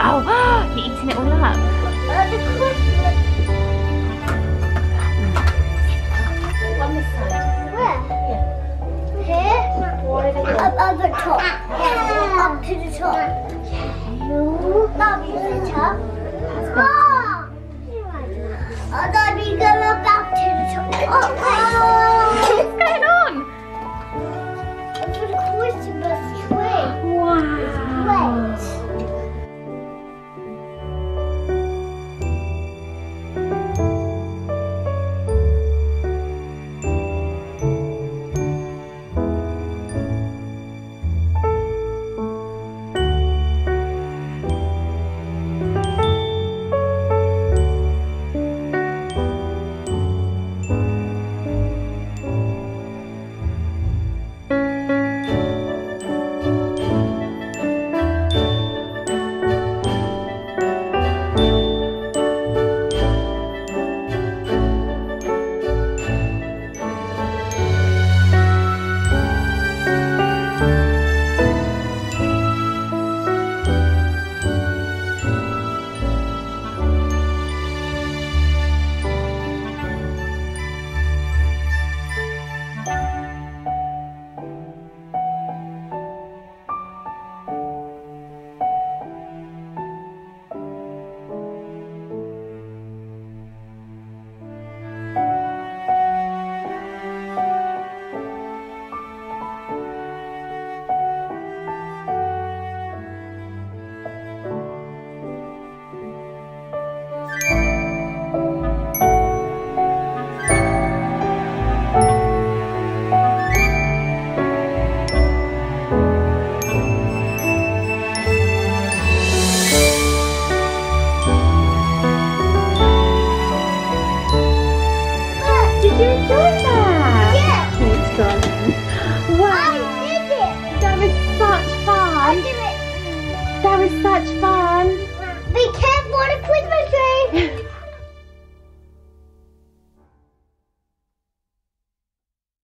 Oh, you're eating it all up. The Christmas. On this side. Where? Yeah. Here? Why the Up the top. Yeah. Up to the top. No. Up to the top. Oh! Oh, Daddy, go back to the top. Oh! What's going on? It's for the Christmas tree. Wow. Wait. Did you enjoy that? Yeah. Thanks, darling. Wow. I did it. That was such I fun. did it. That was such fun. Be careful, the Christmas